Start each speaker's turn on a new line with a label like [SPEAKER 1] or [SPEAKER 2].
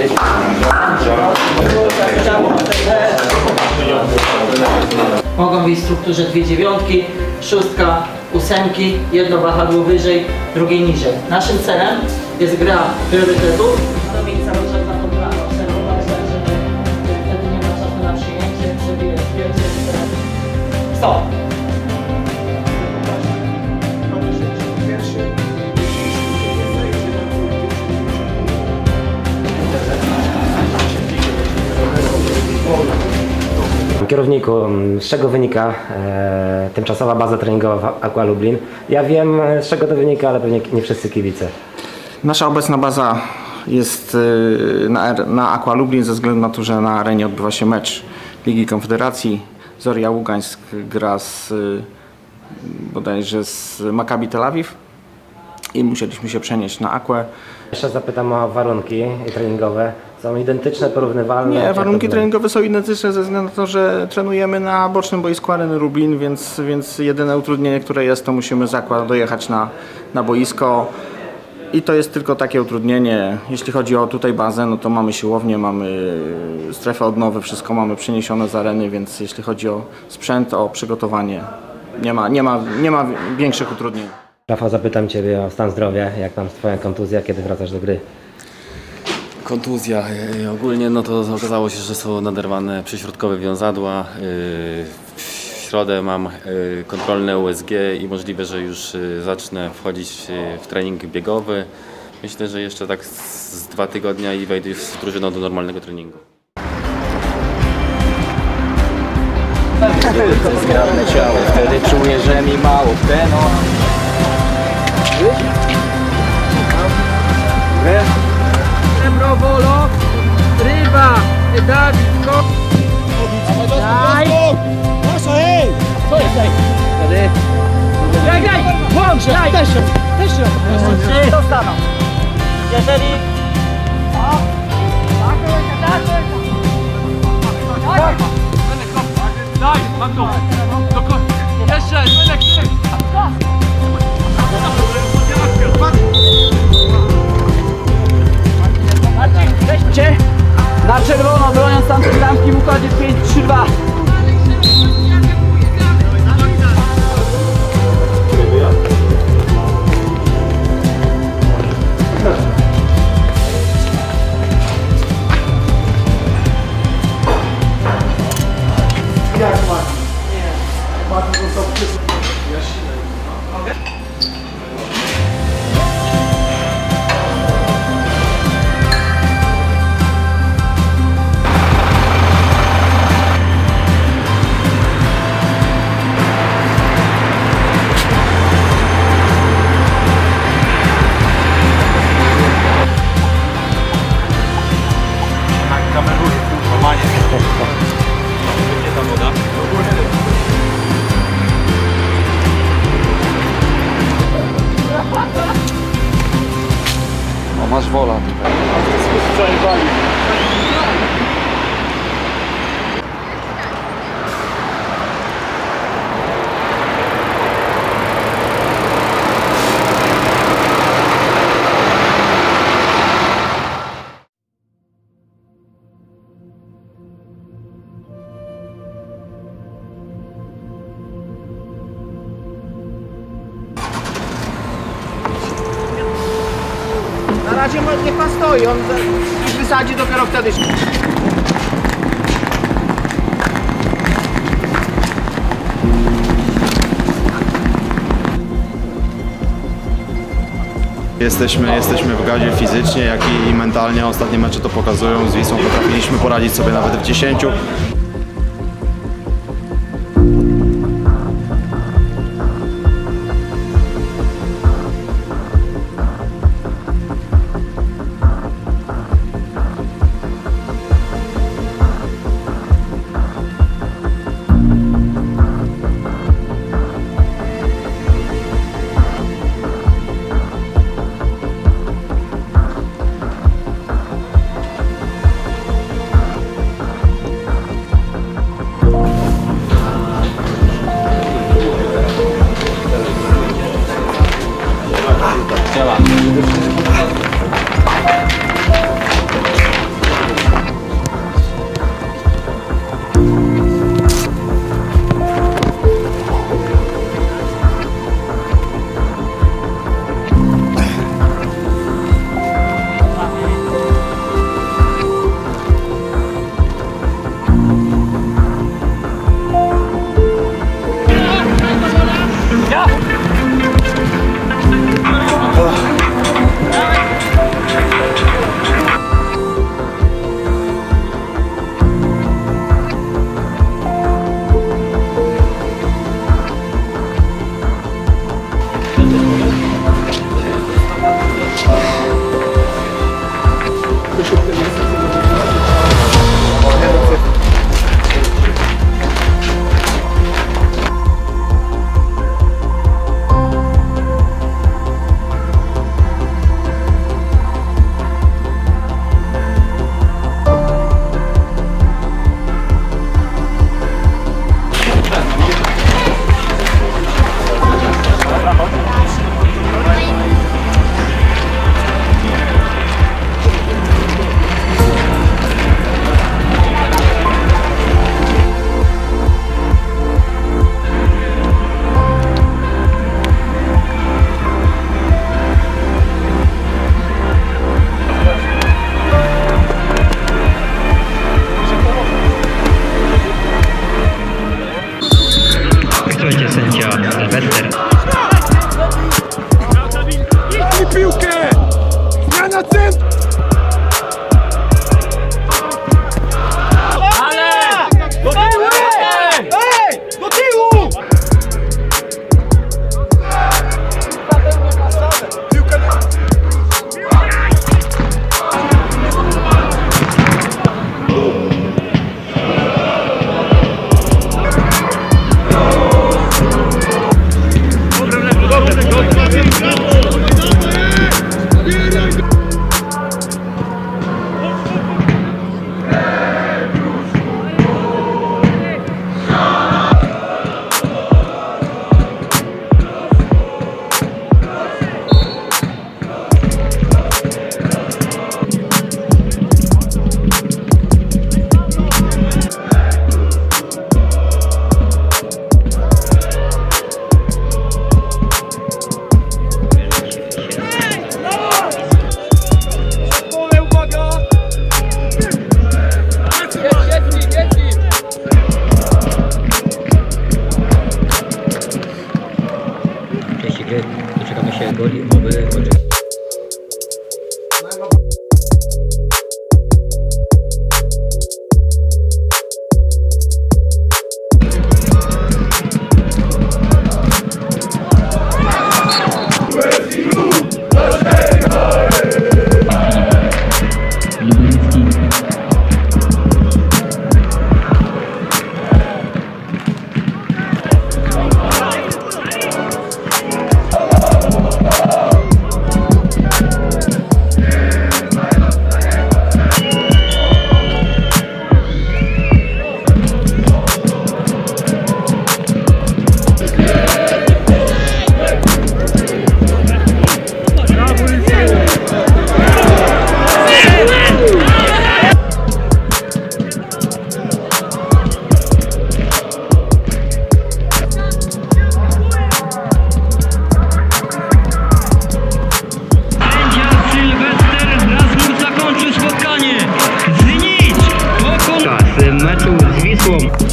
[SPEAKER 1] Mogą być w strukturze dwie dziewiątki, szóstka, ósemki, jedno wahadło wyżej, drugie niżej. Naszym celem jest gra priorytetów. To mieć cały czas na tą planę, obserwować, żeby wtedy nie ma czasu na przyjęcie, przebijać pierwsze, stop!
[SPEAKER 2] Kierowniku, z czego wynika tymczasowa baza treningowa w Aqua Lublin? Ja wiem, z czego to wynika, ale pewnie nie wszyscy kibice.
[SPEAKER 3] Nasza obecna baza jest na Aqua Lublin ze względu na to, że na arenie odbywa się mecz Ligi Konfederacji. Zoria Ługańsk gra bodajże z Maccabi Tel Awiw i musieliśmy się przenieść na Aquę.
[SPEAKER 2] Jeszcze zapytam o warunki treningowe. Są identyczne, porównywalne?
[SPEAKER 3] Nie, warunki treningowe są identyczne ze względu na to, że trenujemy na bocznym boisku Areny Lublin, więc jedyne utrudnienie, które jest, to musimy z Aqua dojechać na boisko. I to jest tylko takie utrudnienie. Jeśli chodzi o tutaj bazę, no to mamy siłownię, mamy strefę odnowy, wszystko mamy przeniesione z areny, więc jeśli chodzi o sprzęt, o przygotowanie, nie ma większych utrudnień.
[SPEAKER 2] Rafał, zapytam Ciebie o stan zdrowia. Jak tam twoja kontuzja, kiedy wracasz do gry?
[SPEAKER 4] Kontuzja. Ogólnie no to okazało się, że są naderwane przyśrodkowe wiązadła. W środę mam kontrolne USG i możliwe, że już zacznę wchodzić w trening biegowy. Myślę, że jeszcze tak z 2 tygodnia i wejdę z drużyną do normalnego treningu.
[SPEAKER 5] Zgrabne ciało, wtedy czuję, że mi mało tlenu.
[SPEAKER 6] Wolo, ryba, Dawid, ko... Daj! Proszę, hej! Co jest, hej? Wtedy... Graj! Włącz! Daj! Też się! Dostaną. Jeżeli... O! Tak! Daj! Mam go! Jeszcze! Weźcie na czerwono, broniąc tamtej bramki w układzie 5-3-2.
[SPEAKER 5] Masz wola tutaj.
[SPEAKER 3] Na razie niech pan stoi, on wysadzi dopiero wtedy.
[SPEAKER 7] Jesteśmy w gazie fizycznie, jak i mentalnie. Ostatnie mecze to pokazują. Z Wisłą potrafiliśmy poradzić sobie nawet w 10.
[SPEAKER 8] Sylwester.
[SPEAKER 9] I piłkę! Zmiana centrum!
[SPEAKER 6] Do tyłu! Ej! Do tyłu!
[SPEAKER 8] Doczekamy się goli, oby meczu z Wisłą.